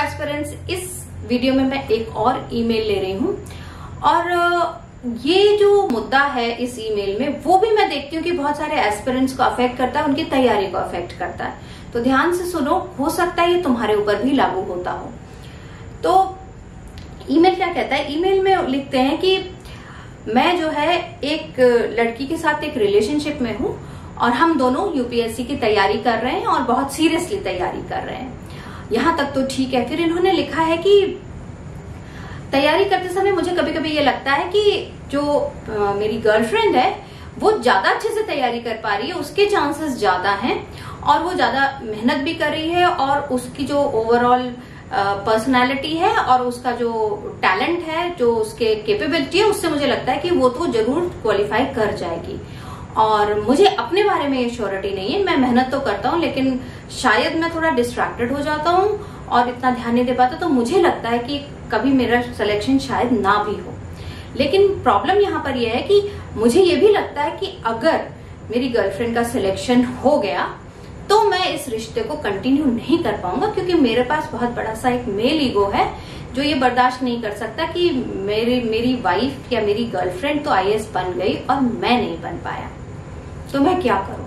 Aspirants, इस video में मैं एक और ईमेल ले रही हूँ और ये जो मुद्दा है इस ईमेल में वो भी मैं देखती हूँ कि बहुत सारे एस्पिरेंट्स को अफेक्ट करता है, उनकी तैयारी को अफेक्ट करता है। तो ध्यान से सुनो, हो सकता है ये तुम्हारे ऊपर भी लागू होता हो। तो ईमेल क्या कहता है? ईमेल में लिखते हैं कि मैं जो है एक लड़की के साथ एक रिलेशनशिप में हूँ और हम दोनों यूपीएससी की तैयारी कर रहे हैं और बहुत सीरियसली तैयारी कर रहे हैं। यहां तक तो ठीक है। फिर इन्होंने लिखा है कि तैयारी करते समय मुझे कभी कभी ये लगता है कि जो मेरी गर्लफ्रेंड है वो ज्यादा अच्छे से तैयारी कर पा रही है, उसके चांसेस ज्यादा हैं और वो ज्यादा मेहनत भी कर रही है और उसकी जो ओवरऑल पर्सनालिटी है और उसका जो टैलेंट है, जो उसके कैपेबिलिटी है, उससे मुझे लगता है कि वो तो जरूर क्वालिफाई कर जाएगी। और मुझे अपने बारे में ये श्योरिटी नहीं है। मैं मेहनत तो करता हूँ लेकिन शायद मैं थोड़ा डिस्ट्रैक्टेड हो जाता हूँ और इतना ध्यान नहीं दे पाता, तो मुझे लगता है कि कभी मेरा सिलेक्शन शायद ना भी हो। लेकिन प्रॉब्लम यहाँ पर यह है कि मुझे ये भी लगता है कि अगर मेरी गर्लफ्रेंड का सिलेक्शन हो गया तो मैं इस रिश्ते को कंटिन्यू नहीं कर पाऊंगा, क्योंकि मेरे पास बहुत बड़ा सा एक मेल ईगो है जो ये बर्दाश्त नहीं कर सकता कि मेरी वाइफ या मेरी गर्लफ्रेंड तो आईएएस बन गई और मैं नहीं बन पाया। तो मैं क्या करूं?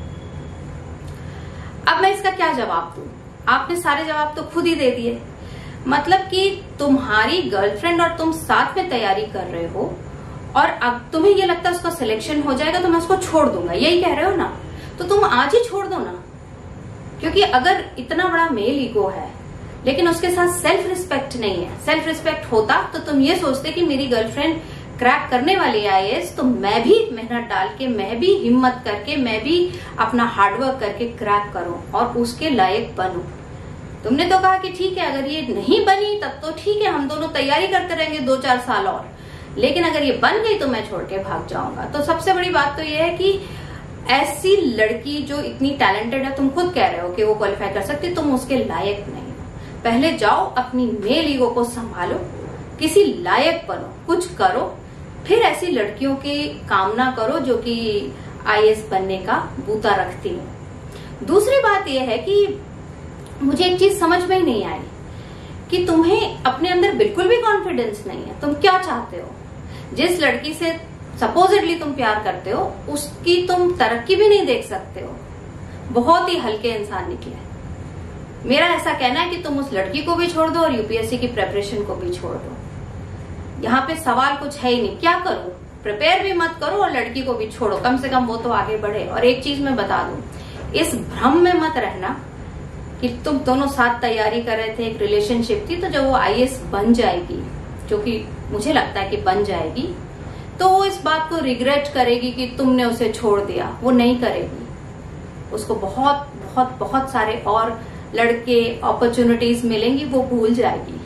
अब मैं इसका क्या जवाब दूं? आपने सारे जवाब तो खुद ही दे दिए। मतलब कि तुम्हारी गर्लफ्रेंड और तुम साथ में तैयारी कर रहे हो और अब तुम्हें ये लगता है उसका सिलेक्शन हो जाएगा तो मैं उसको छोड़ दूंगा, यही कह रहे हो ना? तो तुम आज ही छोड़ दो ना, क्योंकि अगर इतना बड़ा मेल ईगो है लेकिन उसके साथ सेल्फ रिस्पेक्ट नहीं है, सेल्फ रिस्पेक्ट होता तो तुम ये सोचते कि मेरी गर्लफ्रेंड क्रैक करने वाली है आईएएस, तो मैं भी मेहनत डाल के, मैं भी हिम्मत करके, मैं भी अपना हार्डवर्क करके क्रैक करूं और उसके लायक बनूं। तुमने तो कहा कि ठीक है, अगर ये नहीं बनी तब तो ठीक है, हम दोनों तैयारी करते रहेंगे 2-4 साल और, लेकिन अगर ये बन गई तो मैं छोड़ के भाग जाऊंगा। तो सबसे बड़ी बात तो ये है कि ऐसी लड़की जो इतनी टैलेंटेड है, तुम खुद कह रहे हो कि वो क्वालिफाई कर सकती, तुम उसके लायक नहीं हो। पहले जाओ अपनी मेल ईगो को संभालो, किसी लायक बनो, कुछ करो, फिर ऐसी लड़कियों की कामना करो जो कि आईएएस बनने का बूता रखती है। दूसरी बात यह है कि मुझे एक चीज समझ में ही नहीं आई कि तुम्हें अपने अंदर बिल्कुल भी कॉन्फिडेंस नहीं है। तुम क्या चाहते हो? जिस लड़की से सपोजिटली तुम प्यार करते हो उसकी तुम तरक्की भी नहीं देख सकते हो। बहुत ही हल्के इंसान निकले। मेरा ऐसा कहना है कि तुम उस लड़की को भी छोड़ दो और यूपीएससी की प्रिपरेशन को भी छोड़ दो। यहाँ पे सवाल कुछ है ही नहीं। क्या करो? प्रिपेयर भी मत करो और लड़की को भी छोड़ो, कम से कम वो तो आगे बढ़े। और एक चीज मैं बता दूं, इस भ्रम में मत रहना कि तुम दोनों साथ तैयारी कर रहे थे, एक रिलेशनशिप थी, तो जब वो आईएएस बन जाएगी, जो कि मुझे लगता है कि बन जाएगी, तो वो इस बात को रिग्रेट करेगी कि तुमने उसे छोड़ दिया। वो नहीं करेगी। उसको बहुत बहुत बहुत सारे और लड़के, अपॉर्चुनिटीज मिलेंगी, वो भूल जाएगी।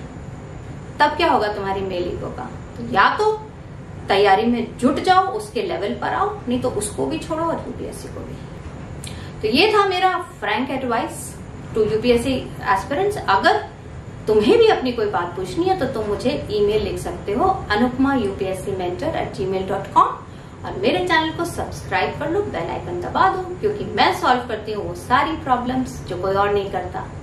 तब क्या होगा तुम्हारी मेल ईगो का? तो या तो तैयारी में जुट जाओ, उसके लेवल पर आओ, नहीं तो उसको भी छोड़ो और यूपीएससी को भी। तो ये था मेरा frank advice to UPSC aspirants. अगर तुम्हें भी अपनी कोई बात पूछनी है तो तुम मुझे ईमेल लिख सकते हो anupmaupscmentor@gmail.com और मेरे चैनल को सब्सक्राइब कर लो, बेल आइकन दबा दो, क्योंकि मैं सॉल्व करती हूँ वो सारी प्रॉब्लम्स जो कोई और नहीं करता।